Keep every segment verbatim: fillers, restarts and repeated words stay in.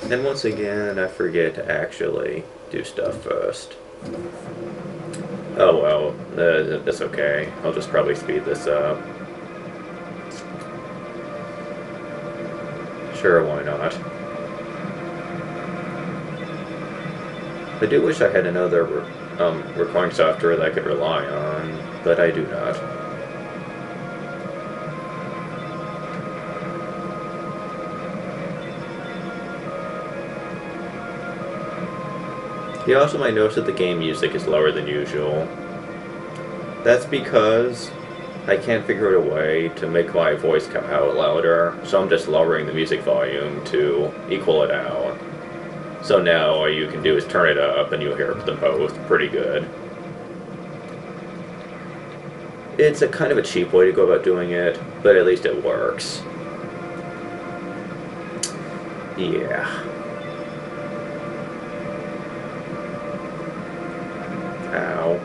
And once again, I forget to actually do stuff first. Oh well, uh, that's okay. I'll just probably speed this up. Sure, why not? I do wish I had another um, recording software that I could rely on, but I do not. You also might notice that the game music is lower than usual. That's because I can't figure out a way to make my voice come out louder, so I'm just lowering the music volume to equal it out. So now all you can do is turn it up and you'll hear them both pretty good. It's a kind of a cheap way to go about doing it, but at least it works. Yeah. Ow.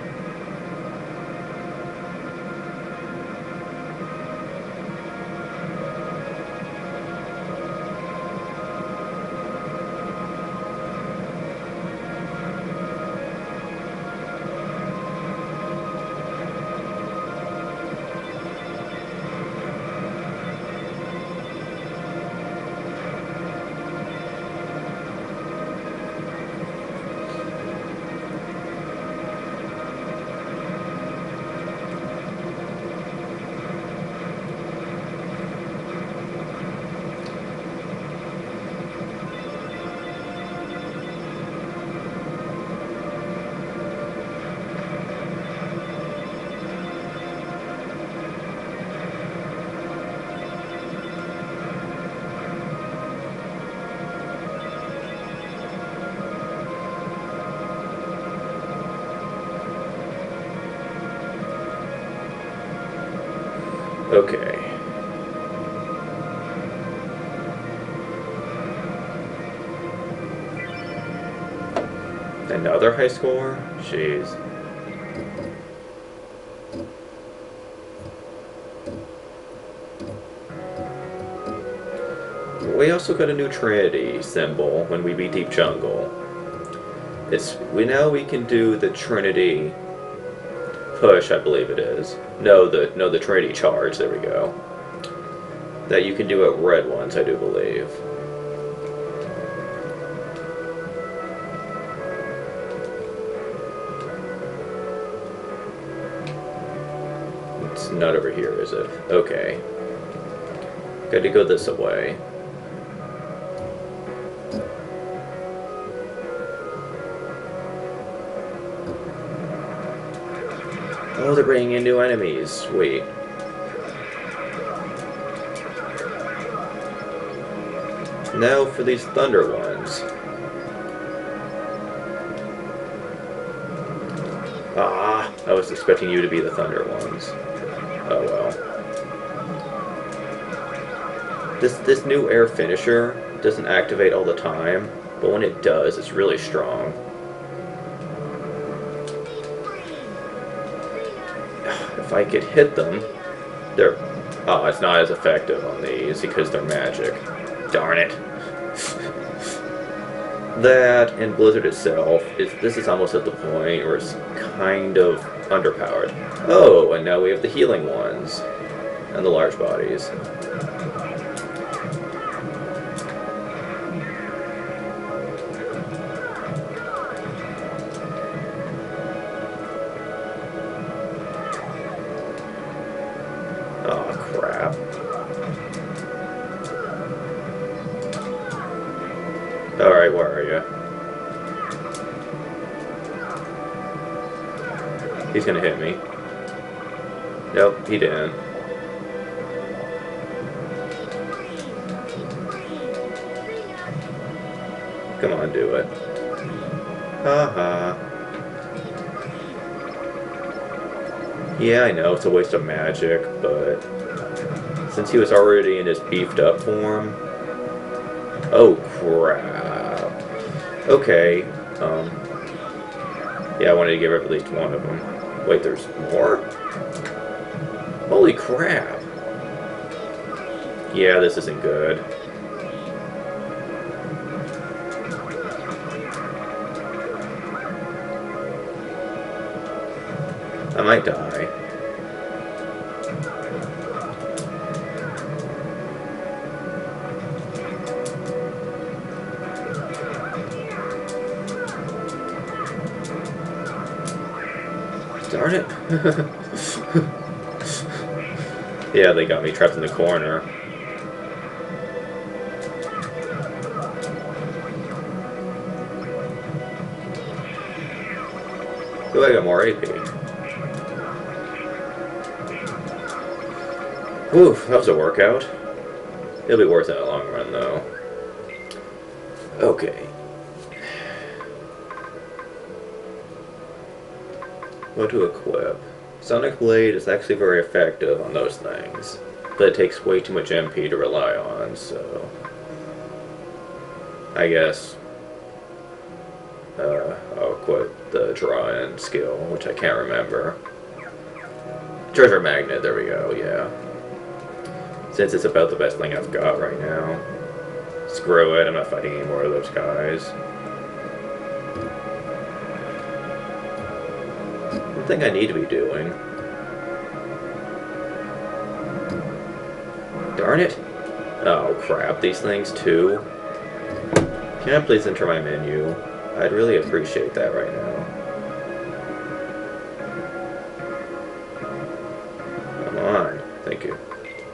Okay. Another high score? Jeez. We also got a new Trinity symbol when we beat Deep Jungle. It's we now we can do the Trinity push, I believe it is. No, the no the Trinity charge. There we go. That you can do at red ones, I do believe. It's not over here, is it? Okay. Got to go this way. Oh, they're bringing in new enemies. Sweet. Now for these thunder ones. Ah, I was expecting you to be the thunder ones. Oh well. This this new air finisher doesn't activate all the time, but when it does, it's really strong. If I could hit them, they're... Oh, it's not as effective on these because they're magic. Darn it. That, and Blizzard itself, is this is almost at the point where it's kind of underpowered. Oh, and now we have the healing ones. And the large bodies. Oh, crap. Alright, where are you? He's gonna hit me. Nope, he didn't. Come on, do it. Haha. Yeah, I know, it's a waste of magic, but since he was already in his beefed up form... Oh, crap. Okay, um... yeah, I wanted to get rid of at least one of them. Wait, there's more? Holy crap. Yeah, this isn't good. might die. Darn it. Yeah, they got me trapped in the corner. Ooh, I got more A P. Whew, that was a workout. It'll be worth it in the long run, though. Okay. What to equip? Sonic Blade is actually very effective on those things, but it takes way too much M P to rely on, so... I guess... Uh, I'll equip the draw-in skill, which I can't remember. Treasure Magnet, there we go, yeah. Since it's about the best thing I've got right now. Screw it, I'm not fighting any more of those guys. One thing I need to be doing. Darn it! Oh crap, these things too. Can I please enter my menu? I'd really appreciate that right now. Come on, thank you.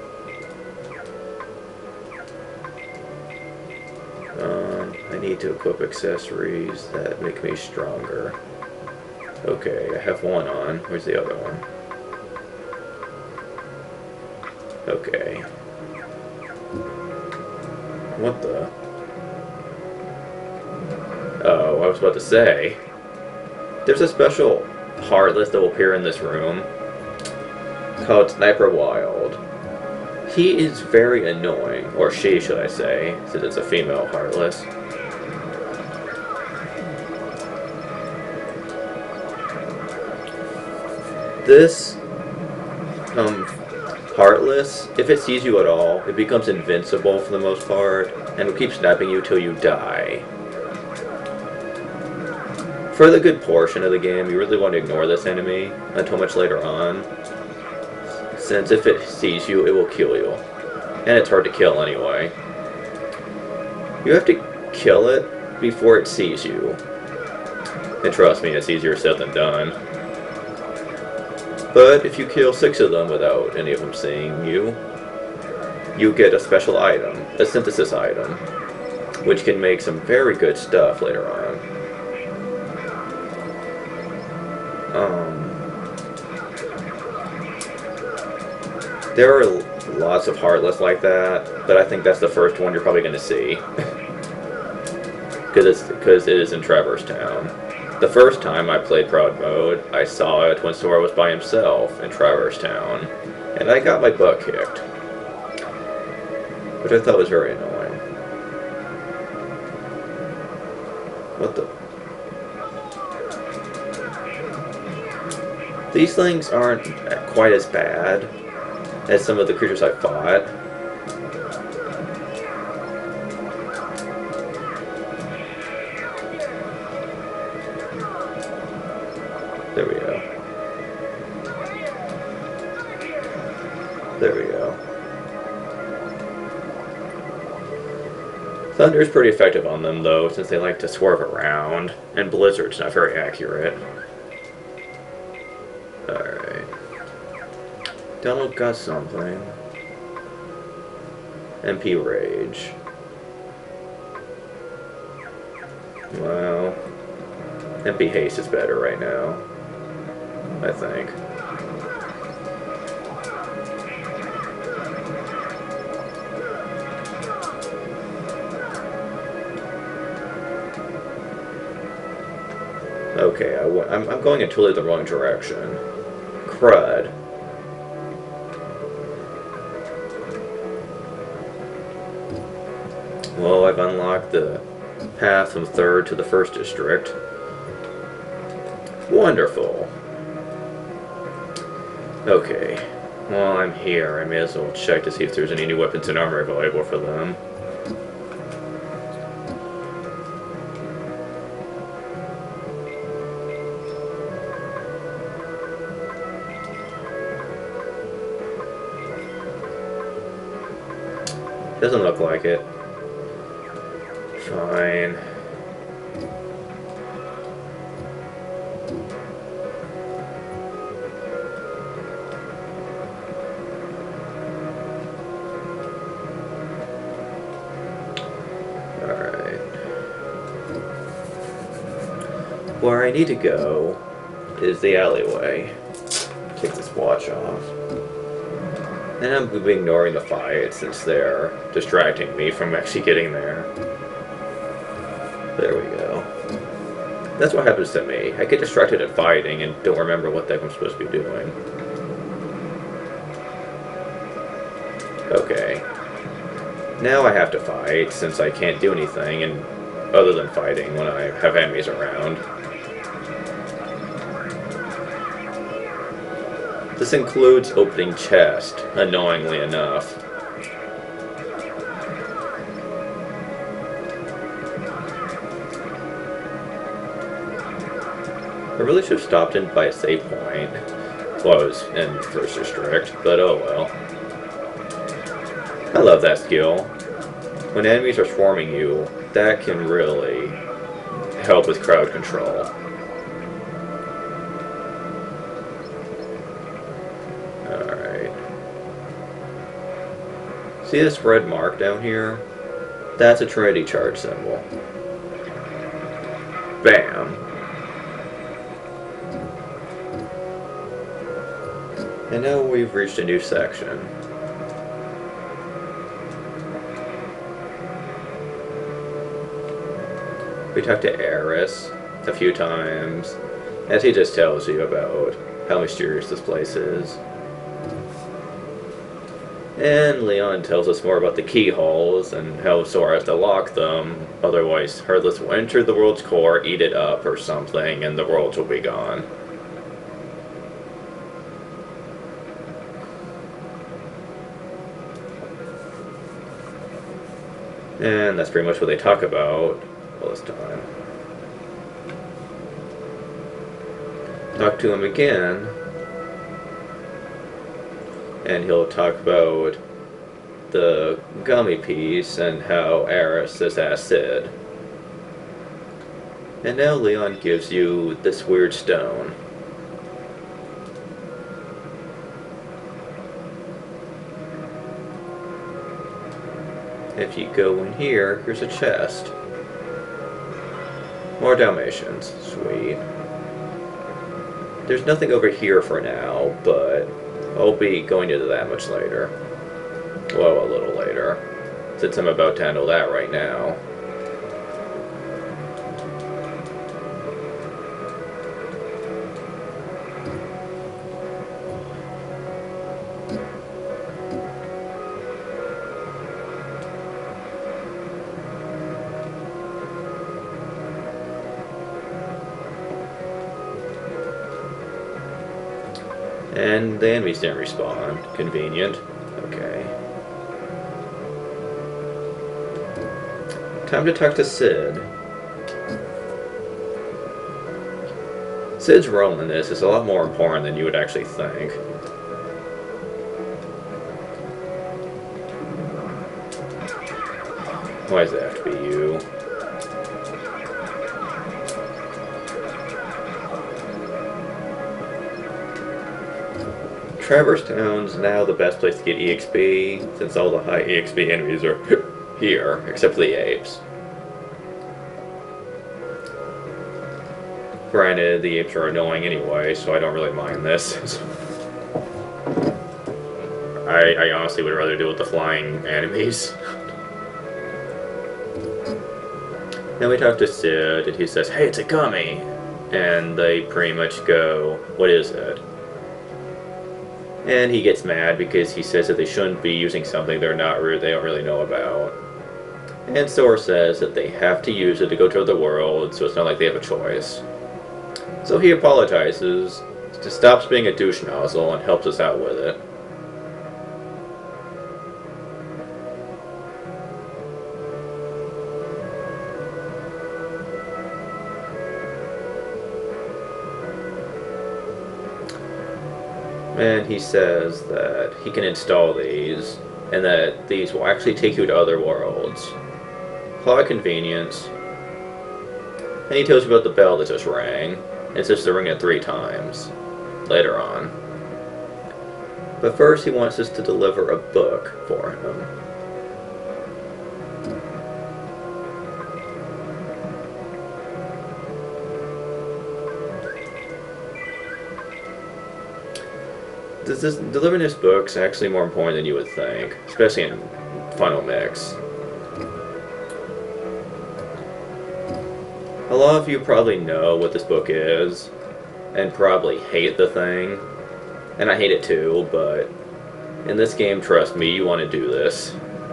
Um, I need to equip accessories that make me stronger. Okay, I have one on. Where's the other one? Okay. What the? Oh, I was about to say. There's a special Heartless that will appear in this room called Sniper Wild. He is very annoying, or she, should I say, since it's a female Heartless. This um, Heartless, if it sees you at all, it becomes invincible for the most part, and will keep sniping you till you die. For the good portion of the game, you really want to ignore this enemy until much later on, since if it sees you, it will kill you. And it's hard to kill anyway. You have to kill it before it sees you. And trust me, it's easier said than done. But if you kill six of them without any of them seeing you, you get a special item, a synthesis item, which can make some very good stuff later on. Um, there are lots of Heartless like that, but I think that's the first one you're probably going to see. Because it's because it is in Traverse Town. The first time I played Proud Mode, I saw it when Sora was by himself in Traverse Town, and I got my butt kicked, which I thought was very annoying. What the? These things aren't quite as bad as some of the creatures I fought. There we go. There we go. Thunder's pretty effective on them, though, since they like to swerve around, and Blizzard's not very accurate. Alright. Donald got something. M P Rage. Well, M P Haste is better right now, I think. Okay, I w I'm, I'm going in totally the wrong direction. Crud. Well, I've unlocked the path from third to the first district. Wonderful. Okay. While I'm here, I may as well check to see if there's any new weapons and armor available for them. Doesn't look like it. Fine. Alright. Where I need to go is the alleyway. Take this watch off. And I'm going to be ignoring the fight since they're distracting me from actually getting there. There we go. That's what happens to me. I get distracted at fighting and don't remember what the heck I'm supposed to be doing. Okay. Now I have to fight since I can't do anything and other than fighting when I have enemies around. This includes opening chest, annoyingly enough. I really should have stopped in by a save point while I was in First District, but oh well. I love that skill. When enemies are swarming you, that can really help with crowd control. Alright. See this red mark down here? That's a Trinity charge symbol. Bam. And now we've reached a new section. We talked to Aeris a few times, as he just tells you about how mysterious this place is. And Leon tells us more about the keyholes and how Sora has to lock them, otherwise Heartless will enter the world's core, eat it up or something, and the world will be gone. And that's pretty much what they talk about all this time. Talk to him again, and he'll talk about the gummy piece and how Aeris has asked Sid. And now Leon gives you this weird stone. If you go in here, here's a chest. More Dalmatians. Sweet. There's nothing over here for now, but I'll be going into that much later. Well, a little later, since I'm about to handle that right now. And the enemies didn't respawn. Convenient. Okay. Time to talk to Sid. Sid's role in this is a lot more important than you would actually think. Why does it have to be you? Traverse Town's now the best place to get E X P, since all the high E X P enemies are here, except for the apes. Granted, the apes are annoying anyway, so I don't really mind this. I, I honestly would rather deal with the flying enemies. Then we talk to Sid, and he says, "Hey, it's a gummy!" And they pretty much go, "What is it?" And he gets mad because he says that they shouldn't be using something they're not re they don't really know about. And Sora says that they have to use it to go to the world, so it's not like they have a choice. So he apologizes, to stops being a douche nozzle, and helps us out with it. And he says that he can install these and that these will actually take you to other worlds. Plot convenience. And he tells you about the bell that just rang. It's just to ring it three times later on. But first he wants us to deliver a book for him. This, this, delivering this book's actually more important than you would think, especially in Final Mix. A lot of you probably know what this book is, and probably hate the thing, and I hate it too, but in this game, trust me, you want to do this.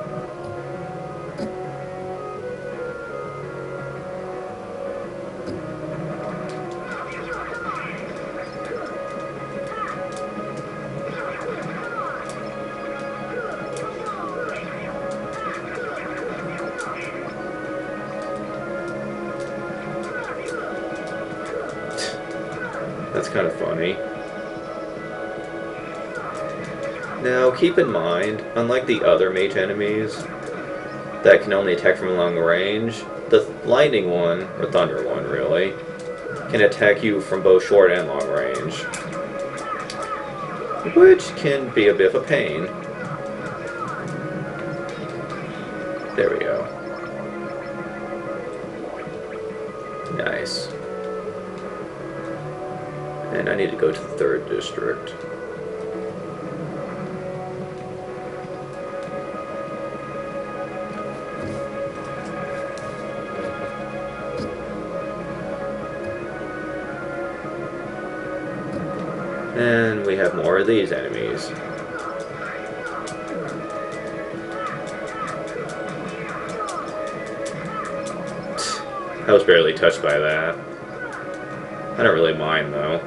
That's kind of funny. Now, keep in mind, unlike the other mage enemies that can only attack from long range, the lightning one, or thunder one really, can attack you from both short and long range, which can be a bit of a pain. There we go. Nice. And I need to go to the third district. And we have more of these enemies. I was barely touched by that. I don't really mind though.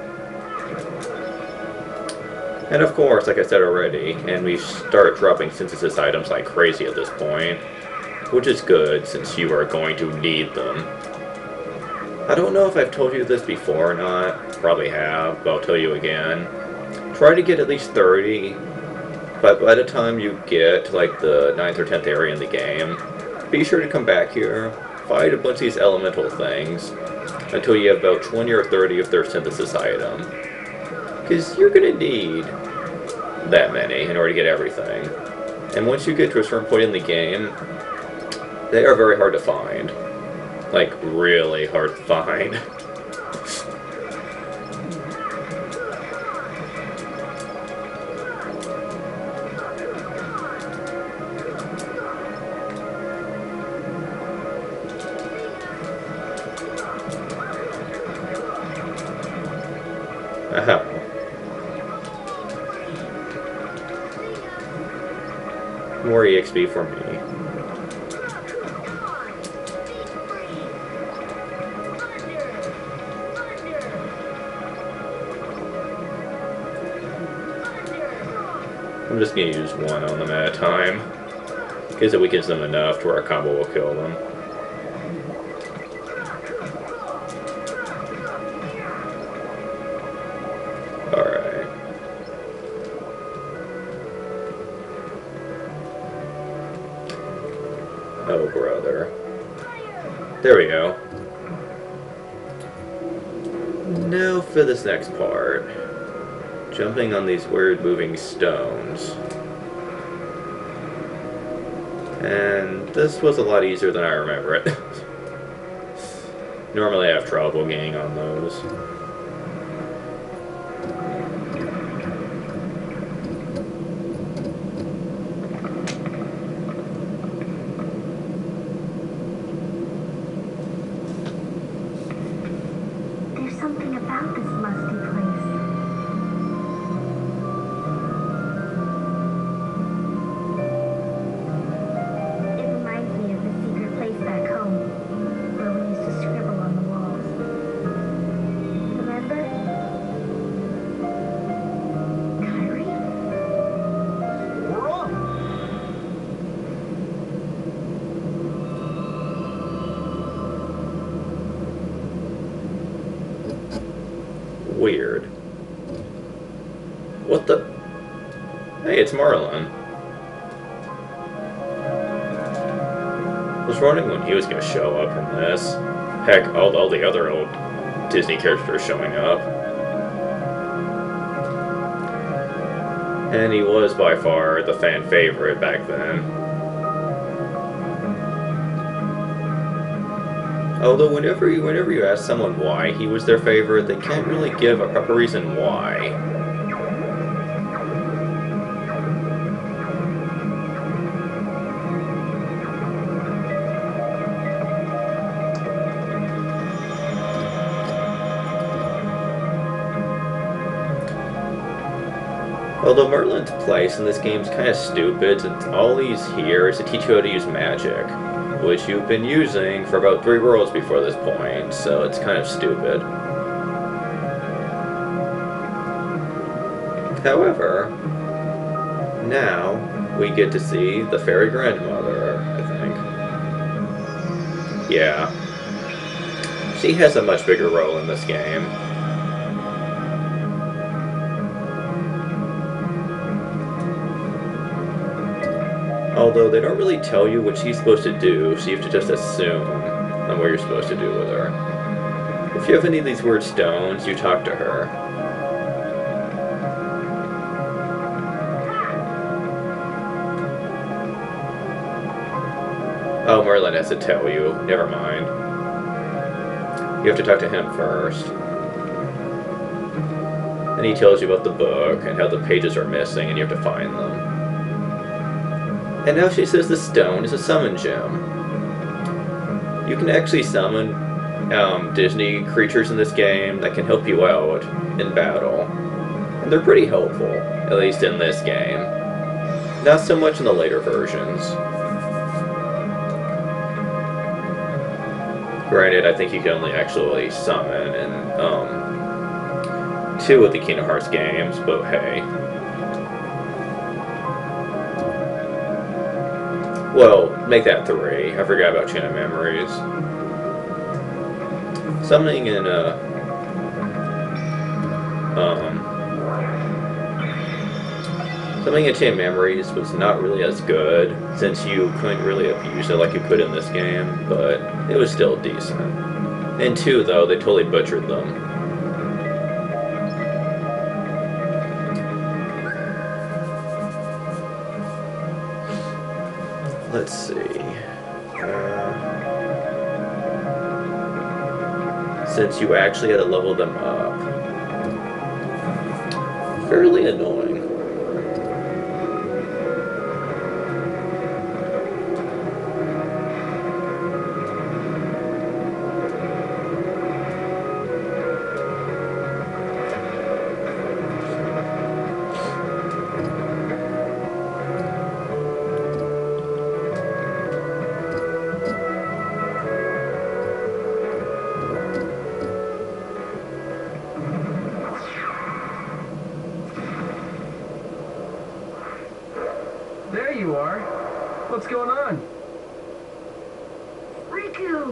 And of course, like I said already, and we start dropping synthesis items like crazy at this point, which is good since you are going to need them. I don't know if I've told you this before or not, probably have, but I'll tell you again. Try to get at least thirty, but by the time you get to like the ninth or tenth area in the game, be sure to come back here, fight a bunch of these elemental things, until you have about twenty or thirty of their synthesis item. Because you're going to need that many in order to get everything. And once you get to a certain point in the game, they are very hard to find. Like, really hard to find. Aha. More E X P for me. I'm just going to use one on them at a time, because it weakens them enough to where a combo will kill them. Alright. Oh, brother. There we go. Now for this next part. Jumping on these weird moving stones. And this was a lot easier than I remember it. Normally I have trouble getting on those. There's something about this musty place. Weird. What the? Hey, it's Marlon. was wondering when he was going to show up in this. Heck, all, all the other old Disney characters showing up. And he was by far the fan favorite back then. Although whenever you, whenever you ask someone why he was their favorite, they can't really give a proper reason why. Although Merlin's place in this game is kind of stupid, since all he's here is to teach you how to use magic, which you've been using for about three worlds before this point, so it's kind of stupid. However, now we get to see the fairy grandmother, I think. Yeah. She has a much bigger role in this game. Although they don't really tell you what she's supposed to do, so you have to just assume on what you're supposed to do with her. If you have any of these weird stones, you talk to her. Oh, Merlin has to tell you. Never mind. You have to talk to him first. And he tells you about the book and how the pages are missing and you have to find them. And now she says the stone is a summon gem. You can actually summon um, Disney creatures in this game that can help you out in battle. And they're pretty helpful, at least in this game. Not so much in the later versions. Granted, I think you can only actually summon in um, two of the Kingdom Hearts games, but hey. Well, make that three. I forgot about Chain of Memories. Summoning in uh, um, summoning in Chain of Memories was not really as good, since you couldn't really abuse it like you could in this game, but it was still decent. In two, though, they totally butchered them. Let's see. Uh, since you actually had to level them up. Fairly annoying. There you are. What's going on? Riku!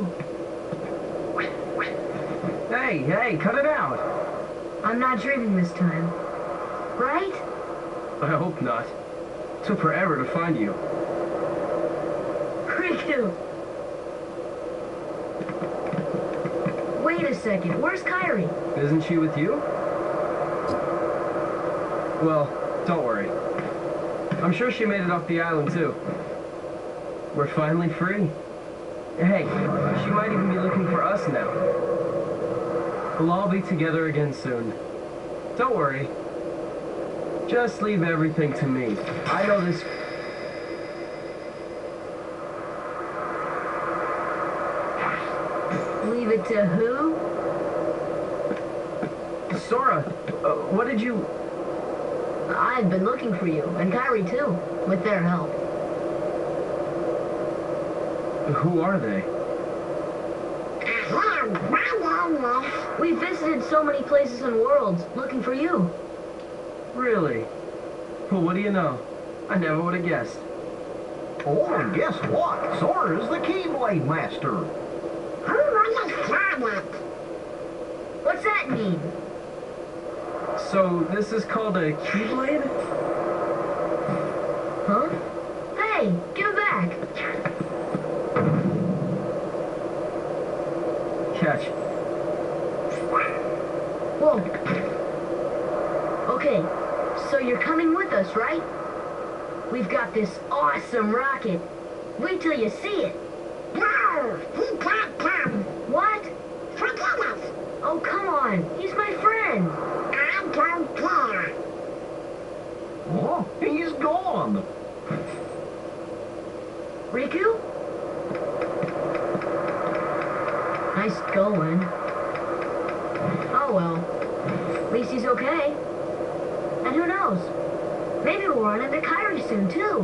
Hey, hey, cut it out. I'm not dreaming this time. Right? I hope not. Took forever to find you. Riku! Wait a second, where's Kairi? Isn't she with you? Well, don't worry. I'm sure she made it off the island, too. We're finally free. Hey, she might even be looking for us now. We'll all be together again soon. Don't worry. Just leave everything to me. I know this... Leave it to who? Sora, uh, what did you... I've been looking for you, and Kairi too, with their help. Who are they? We visited so many places and worlds, looking for you. Really? Well, what do you know? I never would have guessed. Oh, and guess what? Sora's the Keyblade Master. What's that mean? So, this is called a Keyblade? Huh? Hey, give it back. much. Whoa. Okay, so you're coming with us, right? We've got this awesome rocket. Wait till you see it. No, he can't come. What? Forget it. Oh, come on. He's my friend. I don't care. Oh, he's gone. Riku? Nice going. Oh well. At least he's okay. And who knows? Maybe we'll run into Kairi soon too.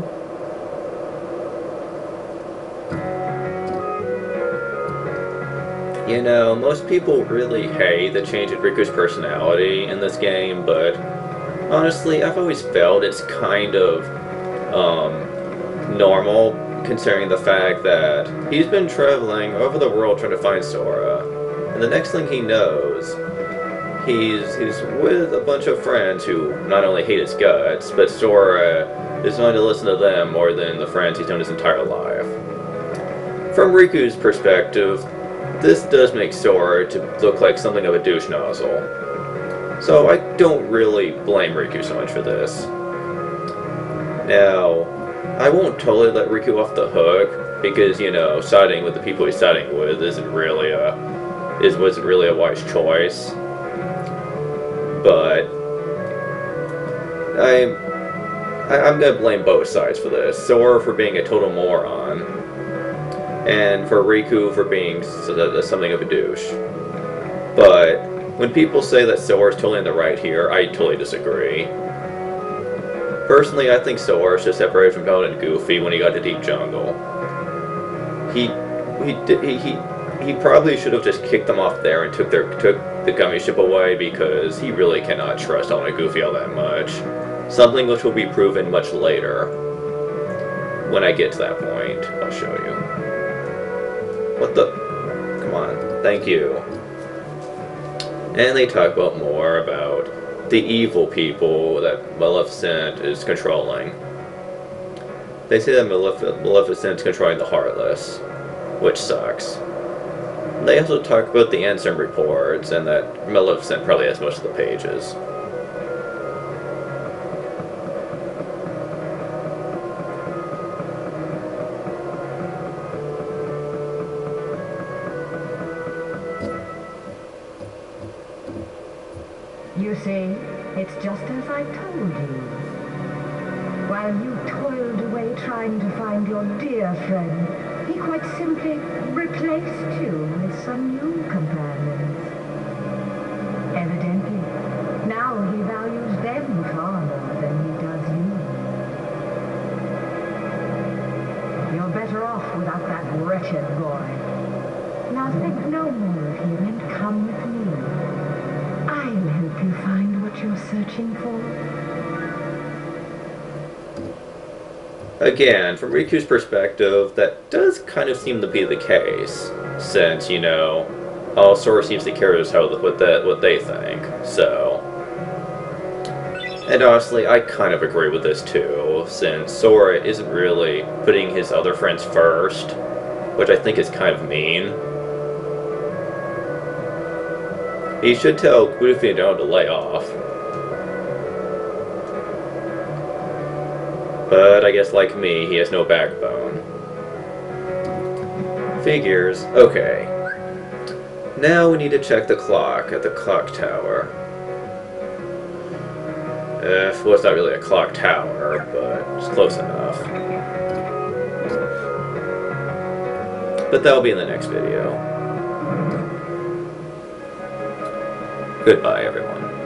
You know, most people really hate the change in Riku's personality in this game, but honestly, I've always felt it's kind of um, normal, considering the fact that he's been traveling over the world trying to find Sora, and the next thing he knows, he's he's with a bunch of friends who not only hate his guts, but Sora is going to listen to them more than the friends he's known his entire life. From Riku's perspective, this does make Sora to look like something of a douche nozzle. So I don't really blame Riku so much for this. Now, I won't totally let Riku off the hook, because, you know, siding with the people he's siding with isn't really a is wasn't really a wise choice. But I, I I'm gonna blame both sides for this. Sora for being a total moron, and for Riku for being something of a douche. But when people say that Sora's totally in the right here, I totally disagree. Personally, I think Sora should separate from Bowser and Goofy when he got to Deep Jungle. He he he he he probably should have just kicked them off there and took their took the gummy ship away, because he really cannot trust Donald and Goofy all that much. Something which will be proven much later. When I get to that point, I'll show you. What the? Come on. Thank you. And they talk about more about the evil people that Maleficent is controlling. They say that Malef Maleficent is controlling the Heartless, which sucks. They also talk about the Ansem reports, and that Maleficent probably has most of the pages. You see, it's just as I told you. While you toiled away trying to find your dear friend, he quite simply replaced you with some new companions. Evidently, now he values them far more than he does you. You're better off without that wretched boy. Now think no more of him and come with me. I'll help you find what you're searching for. Again, from Riku's perspective, that does kind of seem to be the case, since, you know, all Sora seems to care is how what that what they think. So, and honestly, I kind of agree with this too, since Sora isn't really putting his other friends first, which I think is kind of mean. He should tell Goofy and Donald to lay off. But I guess, like me, he has no backbone. Figures. Okay. Now we need to check the clock at the clock tower. Uh, well, it's not really a clock tower, but it's close enough. But that'll be in the next video. Goodbye, everyone.